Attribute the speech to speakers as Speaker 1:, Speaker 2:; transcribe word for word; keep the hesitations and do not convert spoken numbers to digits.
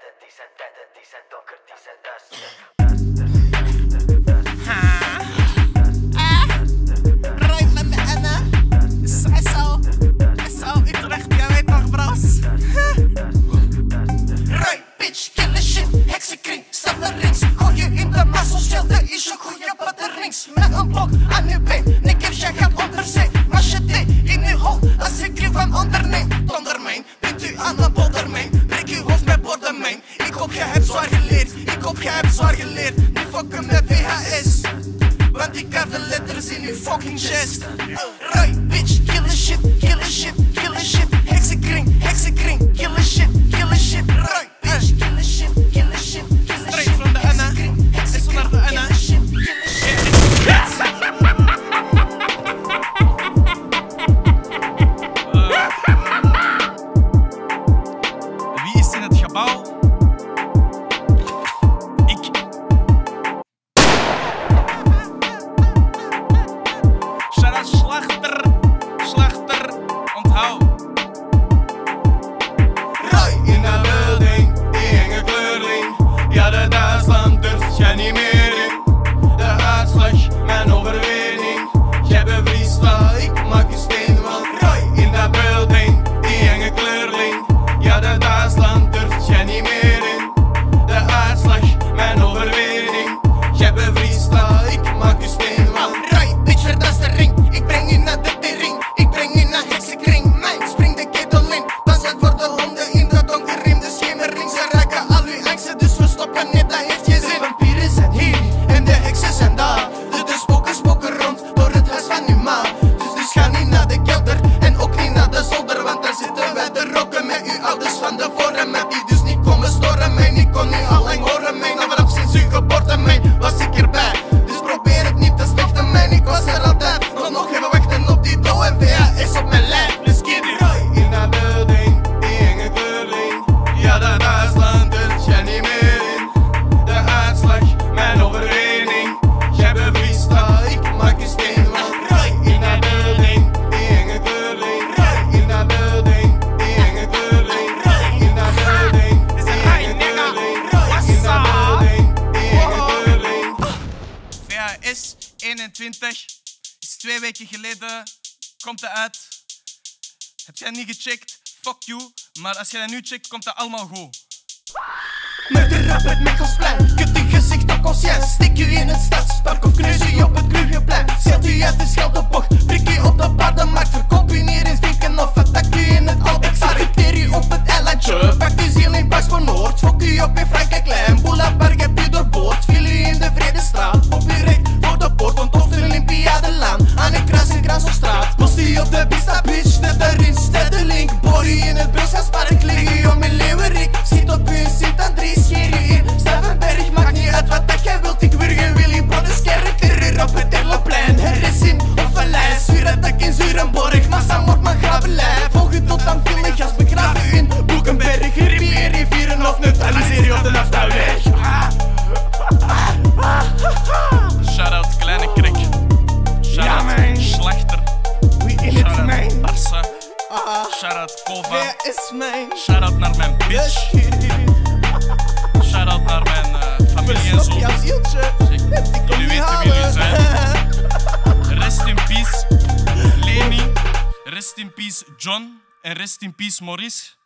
Speaker 1: tijden, die zijn tijden, die zijn donker, die zijn duister.
Speaker 2: Ruim met de Anna. S O. S O Utrecht, jij weet nog, bros. Ruim, bitch, killer shit, heksenkring, stap naar links. Gooi je in de massa, schelde is een goeie batterings. Met een blok aan je been, nikkers, jij gaat onder zee. Machete in je hol, als ik je van onderneem. Dondermijn, brengt u aan een boldermijn. Breek uw hoofd met bordemijn. Ik hoop jij hebt zwaar geleerd, ik hoop jij hebt zwaar geleerd. Nu fokken met V H S, want ik heb de letters in uw fucking chest. Rui, bitch, killer shit, killer shit, killer shit. Heksenkring, heksenkring, killer shit, killer shit. Rui, bitch, killer shit, killer shit, killer shit. Straight from de Anna, is naar de Anna. Wie is in het gebouw? Slachter, slachter, onthoud.
Speaker 3: Rui in de building, die enge kleurling. Ja, de Duitsland durft jij niet meer in. De uitslag, mijn overwinning. Jij bevriest wel, ik maak je steen van. Rui in de building, die enge kleurling. Ja, de Duitsland durft jij niet meer in. De uitslag, mijn overwinning. Jij bevriest wel, ik maak je steen van.
Speaker 2: Rui, bitch, verduistering. Ik breng je naar de tering, ik breng je naar heksenkring. Mijn spring de ketel in, pas het voor de honden in de donker in de schemering. Ze raken al uw angsten, dus we stoppen niet, dat heeft geen zin. Vampieren zijn hier en de heksen zijn daar. De, de spoken spoken rond door het huis van uw ma. Dus, dus ga niet naar de kelder en ook niet naar de zolder, want daar zitten wij te roken met uw ouders van de voren. Met die dus niet komen storen mij, ik kon nu al lang horen mij. Nou vanaf sinds uw geboorte mij was ik erbij. Dus probeer het niet te slechten mij, ik was er altijd. Nog nog even wachten op die dough en V H S op mijn lijf. Let's get it.
Speaker 3: Rui in de building, die enge kleurling. Ja, de Duitsland durft jij niet meer in. De uitslag, mijn overwinning. Jij bevriest al, ik maak je steen van. Rui in de building, die enge kleurling. Rui in de building, die enge kleurling. Rui in de building, die enge kleurling. Rui in de building, die enge kleurling.
Speaker 2: V H S eenentwintig is twee weken geleden, komt het uit. Heb jij niet gecheckt? Fuck you. Maar als jij dat nu checkt, komt dat allemaal goed. Met de rap het Mechelsplein, kut die gezicht op consciënt. Stik je in het stadspark of kneus je op het Krugerplein. Zet u uit de Scheldebocht, prik je op de paardenmarkt. Verkoop u neer in Vinken of attack u in het Albex. Arrêteer u op het eilandje, pak uw ziel in Pax voor Noord. Fok u op in Frankrijk Klein, Boulevard heb u doorboord. Viel u in de Vredestraat, op u recht voor de poort. Onthoofd de Olympiadelaan, aan een kruis in Kruisopstraat. Post u op de Bista Beach, net erin, Steddelink. Boor u in het Brusgaspark, lig u om in Leeuwerik. Schiet op u in Sint-Andries, scheer u in Steffenberg. Maakt niet uit wat dat jij wilt, ik wurgen wil in Brodeskerk. Terreur op het Erleplein, er is in of een lijn. Zuurattack in Zurenborg, massamoord maar gravenlijn. Volg u tot aan Villegas, begraven u in Boekenberg. Ripieer rivieren of neutraliseer je op de Naftaweg. Shout-out Kleine Krik. Shout-out ja, Slachter. Wie in het mijn Barça. Shout-out Kova. Wer is mijn? Shout-out naar mijn bitch. Shout-out naar mijn uh, familie en zo. Jullie weten wie jullie zijn. Rest in peace Leni. Rest in peace John. En rest in peace Maurice.